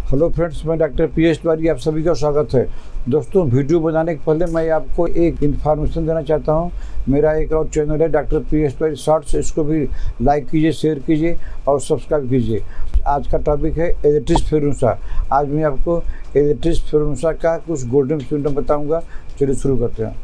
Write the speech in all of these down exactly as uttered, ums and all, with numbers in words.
Hello friends, मैं doctor P S Tiwari, आप सभी का स्वागत है। दोस्तों, वीडियो बनाने के पहले मैं आपको एक इन्फॉर्मेशन देना चाहता हूं। मेरा एक और चैनल है doctor P S Tiwari shorts, इसको भी लाइक कीजिए, शेयर कीजिए और सब्सक्राइब कीजिए। आज का टॉपिक है एलेक्ट्रिस फेरुसा। आज मैं आपको एलेक्ट्रिस फेरुसा का कुछ गोल्डन सिम्टम बताऊँगा। चलिए शुरू करते हैं।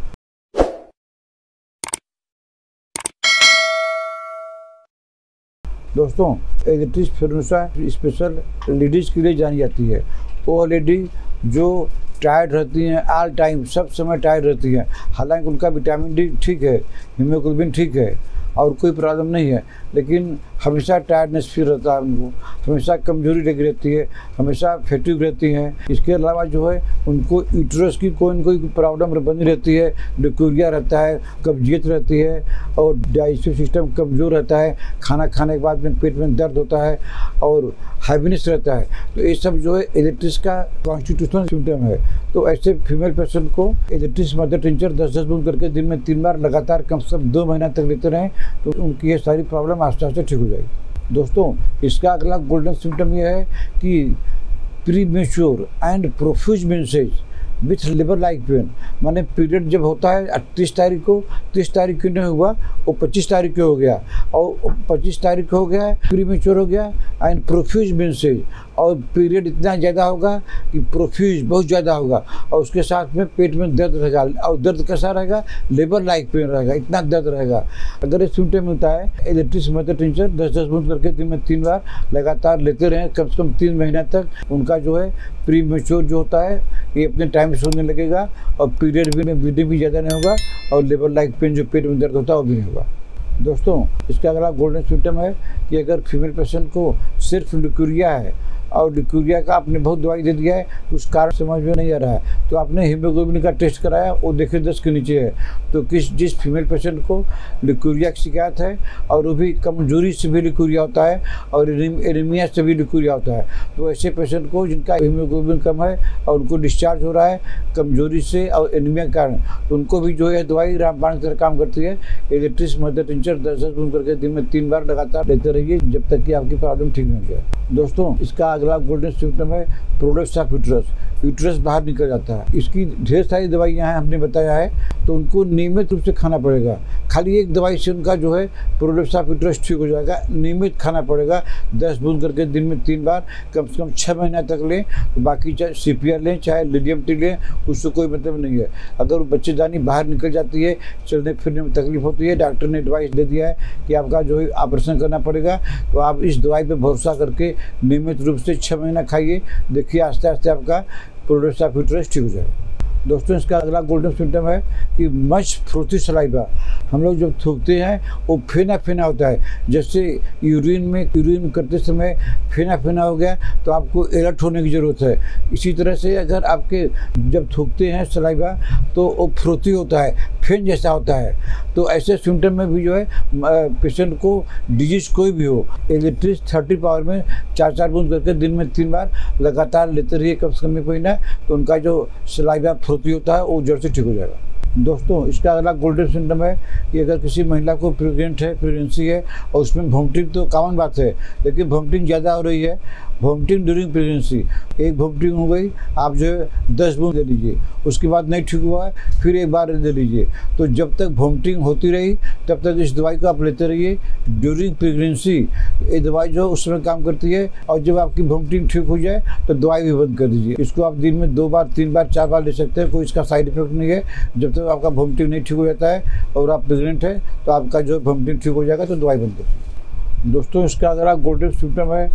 दोस्तों, एलेक्ट्रिस फेरुसा स्पेशल लेडीज़ के लिए जानी जाती है। वो लेडी जो टायर्ड रहती हैं, ऑल टाइम सब समय टायर्ड रहती हैं। हालांकि उनका विटामिन डी ठीक है, हीमोग्लोबिन ठीक है और कोई प्रॉब्लम नहीं है, लेकिन हमेशा टायर्डनेस फील रहता है उनको, हमेशा कमजोरी लगी रहती है, हमेशा फैटिग रहती हैं। इसके अलावा जो है उनको यूट्रस की कोई न कोई प्रॉब्लम बनी रहती है, डिक्यूरिया रहता है, कब्जियत रहती है और डाइजेस्टिव सिस्टम कमज़ोर रहता है। खाना खाने के बाद में पेट में दर्द होता है और हैवीनेस रहता है। तो ये सब जो है एलेक्ट्रिस का कॉन्स्टिट्यूशनल सिम्टम है। तो ऐसे फीमेल पेशेंट को एलेक्ट्रिस मदर टिंचर दस दस बूंद करके दिन में तीन बार लगातार कम से कम दो महीना तक लेते रहें तो उनकी ये सारी प्रॉब्लम आस्ते आस्ते ठीक हो जाएगी। दोस्तों, इसका अगला गोल्डन सिम्टम यह है कि premature and profuse menses with labour like pain. माने पीरियड जब होता है तीस तारीख को, तीस तारीख को नहीं हुआ, वो पच्चीस तारीख को हो गया और पच्चीस तारीख को हो गया, प्री मेच्योर हो गया एंड प्रोफ्यूज मेंसेज। और पीरियड इतना ज़्यादा होगा कि प्रोफ्यूज बहुत ज़्यादा होगा और उसके साथ में पेट में दर्द रहेगा और दर्द कैसा रहेगा, लेबर लाइक पेन रहेगा, इतना दर्द रहेगा। अगर ये सिम्टम होता है, एलेक्ट्रिस मदर टिंचर दस दस बूंद करके दिन में तीन बार लगातार लेते रहें कम से कम तीन महीना तक, उनका जो है प्री मेच्योर जो होता है ये अपने टाइम से होने लगेगा और पीरियड भी में ब्लीडिंग भी ज़्यादा नहीं होगा और लेबर लाइक पेन जो पेट में दर्द होता है वो भी नहीं होगा। दोस्तों, इसका अगला गोल्डन सिम्टम है कि अगर फीमेल पेशेंट को सिर्फ लिक्यूरिया है और लिक्यूरिया का आपने बहुत दवाई दे दिया है, उस कारण समझ में नहीं आ रहा है, तो आपने हीमोग्लोबिन का टेस्ट कराया, वो देखे दस के नीचे है, तो किस जिस फीमेल पेशेंट को लिक्यूरिया की शिकायत है और वो भी कमजोरी से भी लिक्यूरिया होता है और एनीमिया से भी लिक्यूरिया होता है, तो ऐसे पेशेंट को जिनका हीमोग्लोबिन कम है और उनको डिस्चार्ज हो रहा है कमजोरी से और एनीमिया के कारण, तो उनको भी जो है दवाई रामबाण की तरह काम करती है। एलेक्ट्रिस मदर टिंचर दस दस बूंद करके दिन में तीन बार लगातार लेते रहिए जब तक कि आपकी प्रॉब्लम ठीक नहीं हो जाए। दोस्तों, इसका अगला गोल्डन सिम्टम है प्रोडक्ट्स ऑफ यूट्रस। यूट्रस बाहर निकल जाता है। इसकी ढेर सारी दवाइयाँ हैं, हमने बताया है, तो उनको नियमित रूप से खाना पड़ेगा। खाली एक दवाई से उनका जो है प्रोडक्ट्स ऑफ यूट्रस ठीक हो जाएगा। नियमित खाना पड़ेगा, दस बूंद करके दिन में तीन बार कम से कम छः महीना तक लें। तो बाकी चाहे सी पी आर लें चाहे लिथियम टी लें, उससे कोई मतलब नहीं है। अगर बच्चेदानी बाहर निकल जाती है, चलने फिरने में तकलीफ होती है, डॉक्टर ने एडवाइस दे दिया है कि आपका जो है ऑपरेशन करना पड़ेगा, तो आप इस दवाई पर भरोसा करके नियमित रूप से छः महीना खाइए। देखिए आस्ते आस्ते आपका प्रोडक्ट्स ऑफ यूट्रस ठीक हो जाएगा। दोस्तों, इसका अगला गोल्डन सिम्टम है कि मच फ्रूटी सलाइवा। हम लोग जब थूकते हैं वो फेना फेना होता है, जैसे यूरिन में यूरिन करते समय फेना फेना हो गया तो आपको अलर्ट होने की ज़रूरत है। इसी तरह से अगर आपके जब थूकते हैं सलाइवा तो वो फ्रूटी होता है, फेन जैसा होता है, तो ऐसे सिम्टम में भी जो है पेशेंट को डिजीज कोई भी हो, एलेक्ट्रिस थर्टी पावर में चार चार बूंद करके दिन में तीन बार लगातार लेते रहिए कम से कम एक महीना, तो उनका जो सलाइवा फ्रूटी होता है वो जड़ से ठीक हो जाएगा। दोस्तों, इसका अगला गोल्डन सिम्टम है कि अगर किसी महिला को प्रेग्नेंट है, प्रेगनेंसी है और उसमें वॉमिटिंग तो कॉमन बात है, लेकिन वॉमिटिंग ज़्यादा हो रही है, वॉमिटिंग ड्यूरिंग प्रेगनेंसी, एक वॉमिटिंग हो गई, आप जो है दस बूंद ले लीजिए, उसके बाद नहीं ठीक हुआ है फिर एक बार ले लीजिए। तो जब तक वॉमिटिंग होती रही तब तक इस दवाई को आप लेते रहिए ड्यूरिंग प्रेगनेंसी। ये दवाई जो उस समय काम करती है और जब आपकी वॉमिटिंग ठीक हो जाए तो दवाई भी बंद कर दीजिए। इसको आप दिन में दो बार तीन बार चार बार ले सकते हैं, कोई इसका साइड इफेक्ट नहीं है। जब तक आपका वॉमिटिंग नहीं ठीक हो जाता है और आप प्रेग्नेंट है तो आपका जो वॉमिटिंग ठीक हो जाएगा तो दवाई बंद कर दीजिए। दोस्तों, इसका अगर आप गोल्डन सिम्टम है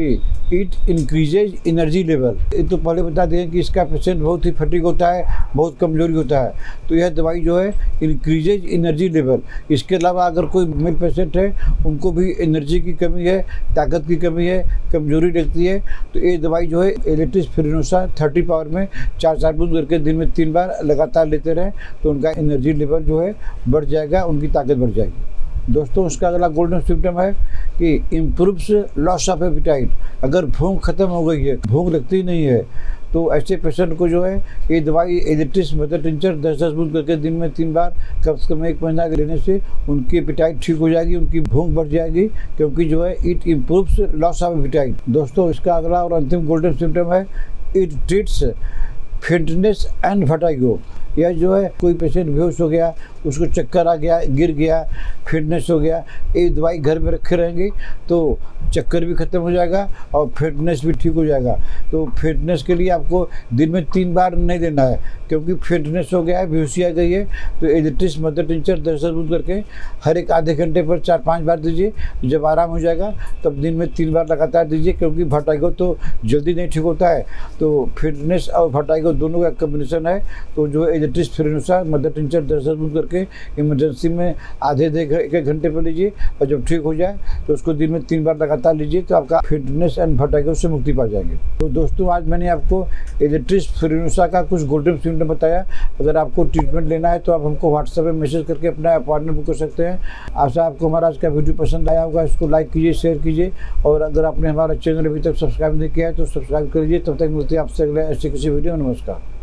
कि इट इंक्रीजेज एनर्जी लेवल। ये तो पहले बता दें कि इसका पेशेंट बहुत ही फटीग होता है, बहुत कमजोरी होता है, तो यह दवाई जो है इंक्रीजेज एनर्जी लेवल। इसके अलावा अगर कोई मेल पेशेंट है, उनको भी एनर्जी की कमी है, ताकत की कमी है, कमजोरी लगती है, तो ये दवाई जो है एलेक्ट्रिस फेरुसा थर्टी पावर में चार चार बूंद करके दिन में तीन बार लगातार लेते रहें तो उनका एनर्जी लेवल जो है बढ़ जाएगा, उनकी ताकत बढ़ जाएगी। दोस्तों, उसका अगला गोल्डन सिम्टम है कि इम्प्रूव्स लॉस ऑफ एपिटाइट। अगर भूख खत्म हो गई है, भूख लगती नहीं है, तो ऐसे पेशेंट को जो है ये दवाई एडिट्रिस मदर टिंचर दस दस बूंद करके दिन में तीन बार कम से कम एक महीना लेने से उनकी एपिटाइट ठीक हो जाएगी, उनकी भूख बढ़ जाएगी, क्योंकि जो है it improves loss of appetite. दोस्तों, इसका अगला और अंतिम गोल्डन सिम्टम है it treats faintness and vertigo. यह जो है कोई पेशेंट बेहोश हो गया, उसको चक्कर आ गया, गिर गया, फिटनेस हो गया, ये दवाई घर में रखे रहेंगे तो चक्कर भी ख़त्म हो जाएगा और फिटनेस भी ठीक हो जाएगा। तो फिटनेस के लिए आपको दिन में तीन बार नहीं देना है, क्योंकि फिटनेस हो गया है, बेहोशी आ गई है, तो एडिट्रिस मदर टिंचर दस दस बूंद करके हर एक आधे घंटे पर चार पाँच बार दीजिए। जब आराम हो जाएगा तब दिन में तीन बार लगातार दीजिए, क्योंकि वर्टिगो तो जल्दी नहीं ठीक होता है। तो फिटनेस और वर्टिगो दोनों का कम्बिनेशन है। तो जो है एडिट्रिस फेरेनोसा मदर टिंचर दस दस बूंद करके इमरजेंसी में आधे एक एक घंटे पर लीजिए, और जब ठीक हो जाए तो उसको दिन में तीन बार लगातार लीजिए, तो आपका फिटनेस एंड वर्टिगो से मुक्ति पा जाएंगे। तो दोस्तों, आज मैंने आपको एडिट्रिस फेरेनोसा का कुछ गोल्डन सिम्टम बताया। अगर आपको ट्रीटमेंट लेना है तो आप हमको व्हाट्सएप में मैसेज करके अपना अपॉइंटमेंट बुक कर सकते हैं। आशा आपको हमारा आज का वीडियो पसंद आया होगा। इसको लाइक कीजिए, शेयर कीजिए, और अगर आपने हमारा चैनल अभी तक सब्सक्राइब नहीं किया है तो सब्सक्राइब कर लीजिए। तब तक मिलते हैं आपसे अगले ऐसे किसी वीडियो में। नमस्कार।